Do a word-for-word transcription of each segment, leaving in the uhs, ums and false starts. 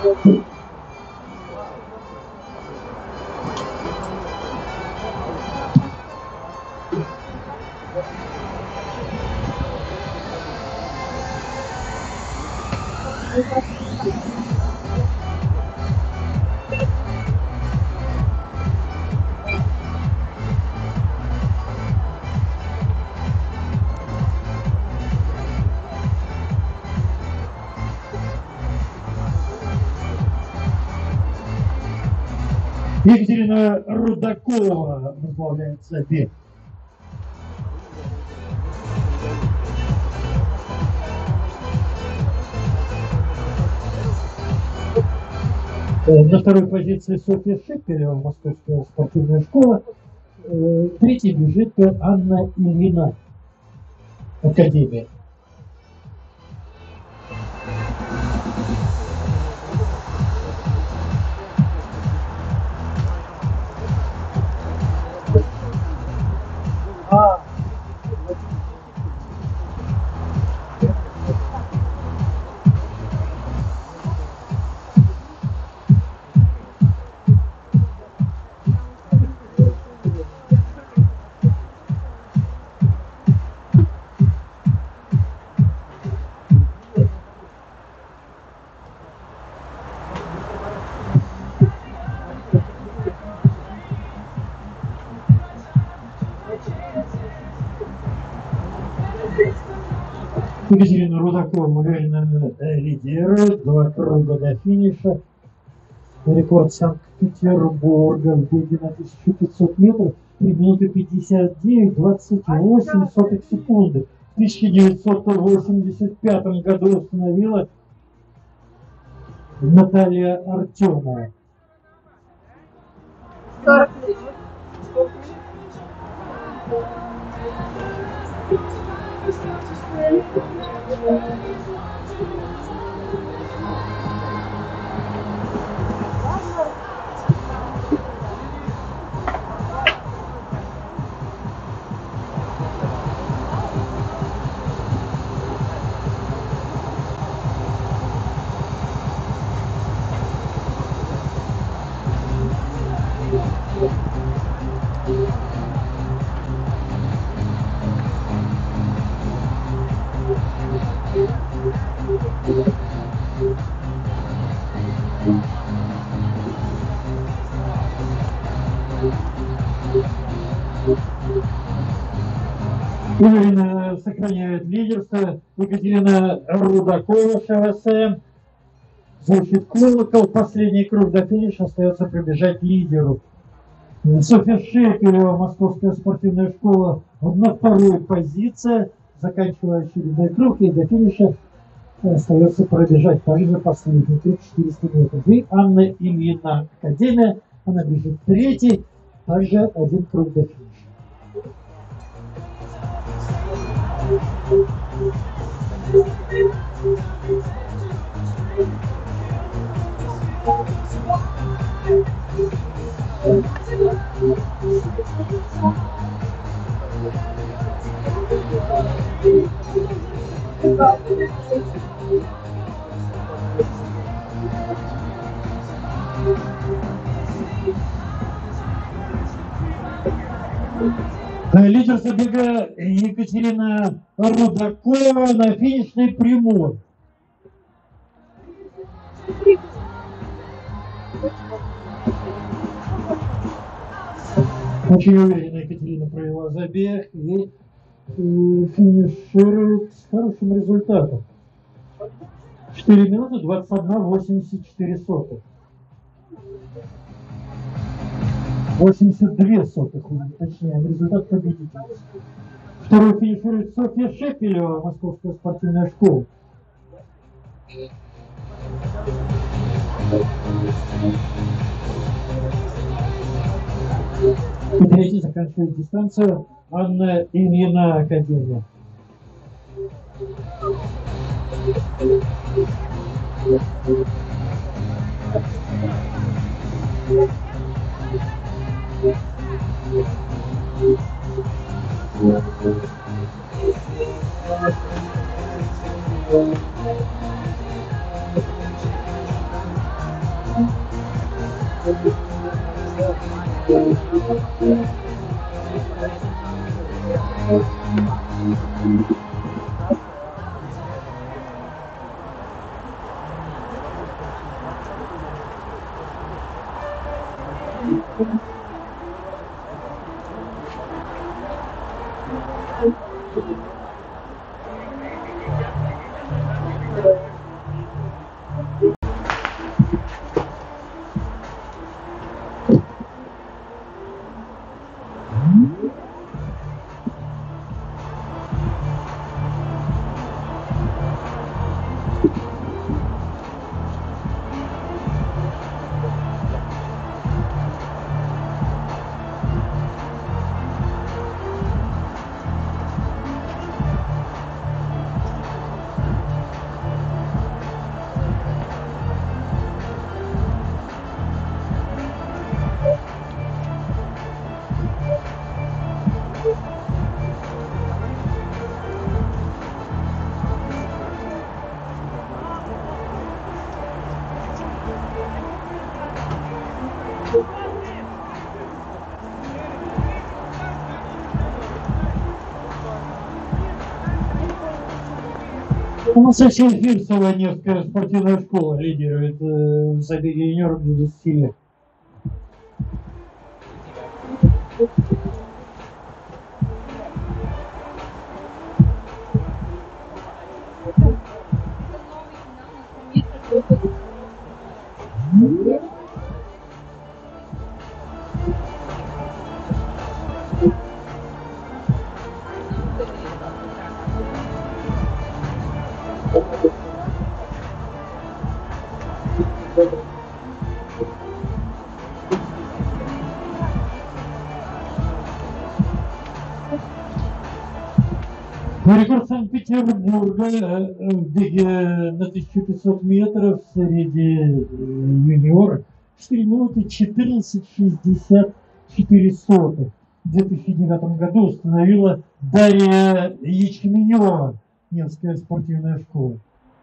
Екатерина Рудакова возглавляет забег. На второй позиции Софья Шепелева, Московская спортивная школа. Третий бежит Анна Ильина, Академия. Екатерина Рудакова уверенно лидирует. Два круга до финиша. Рекорд Санкт-Петербурга в беге на тысячу пятьсот метров. три минуты пятьдесят девять двадцать восемь сотых секунды. В тысяча девятьсот восемьдесят пятом году установила Наталья Артемова. Уверенно сохраняет лидерство Екатерина Рудакова, ШВСМ. Звучит колокол. Последний круг до финиша, остается пробежать лидеру. Софья Шепелева, Московская спортивная школа, на второй позиции, заканчивая очередной круг, и до финиша остается пробежать также последний круг четыреста метров. И Анна Ильина, Академия, она бежит третий, также один круг до финиша. Лидер забега Екатерина Рудакова на финишной прямой. Очень уверенно Екатерина провела забег и, и финиширует с хорошим результатом. четыре минуты двадцать одна восемьдесят четыре сотых. восемьдесят две сотых, точнее, результат победителя. Второй финиширует Софья Шепелева, Московская спортивная школа. И третий заканчивает дистанцию Анна Ильина, Академия. У нас совсем Фирсовая Невская спортивная школа лидирует э, в забеге юниоров до двадцати лет. Рекорд Санкт-Петербурга в беге на тысячу пятьсот метров среди юниоров четыре минуты четырнадцать шестьдесят четыре сотых. В две тысячи девятом году установила Дарья Ячменева, Невская спортивная школа.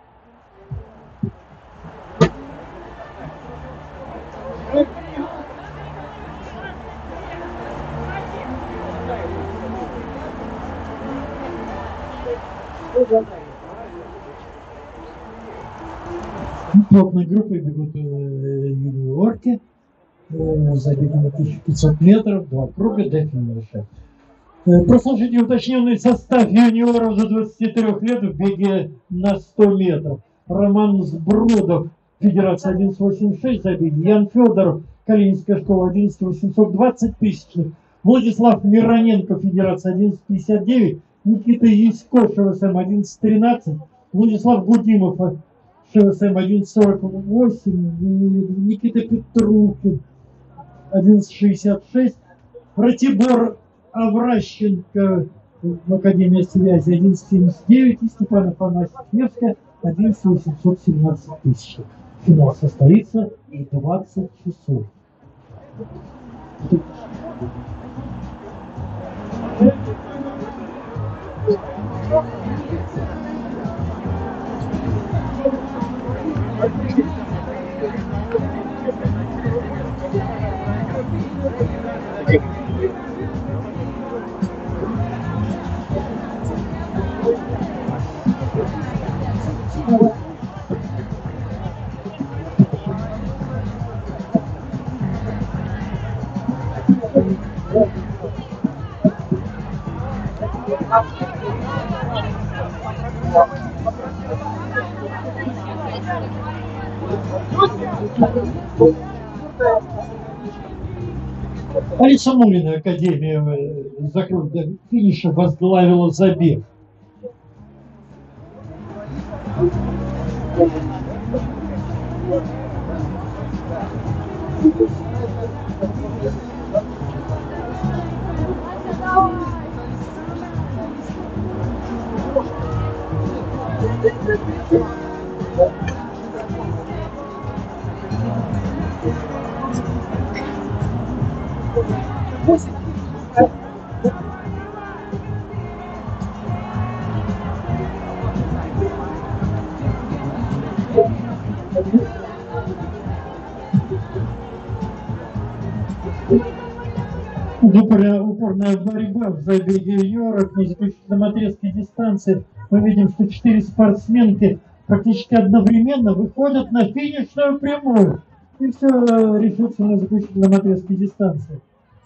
Плотной группой бегут э, юниорки, э, забеги на тысячу пятьсот метров, два круга до финиша. Э, прослушайте уточненный состав юниоров до двадцати трёх лет в беге на сто метров. Роман Сбродов, Федерация одиннадцать восемьдесят шесть забеги. Ян Федоров, Калининская школа одиннадцать восемьсот двадцать тысячных. Владислав Мироненко, Федерация одиннадцать пятьдесят девять. Никита Ясько, ШВСМ одиннадцать тринадцать. Владислав Гудимов, ШВСМ одиннадцать сорок восемь. Никита Петрухин, одиннадцать шестьдесят шесть. Ратибор Авращенко в Академии связи одиннадцать семьдесят девять. И Степан Афанасьев Невская одиннадцать восемьсот семнадцать тысяч. Финал состоится в двадцать часов. Алиса Мулина, Академия за круг до финиша возглавила забег. Упорная, упорная борьба в забеге юниоров на заключительном отрезке дистанции. Мы видим, что четыре спортсменки практически одновременно выходят на финишную прямую. И все решится на заключительном отрезке дистанции.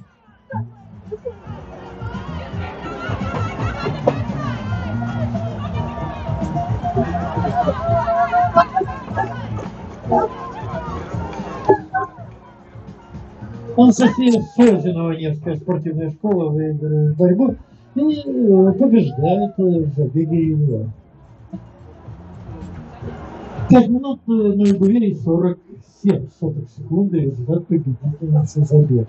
Анастасия Созинова, Невская спортивная школа, выигрывает борьбу и побеждает в забеге юниоров. пять минут ноль два и сорок семь сотых секунды результат победительницы забега.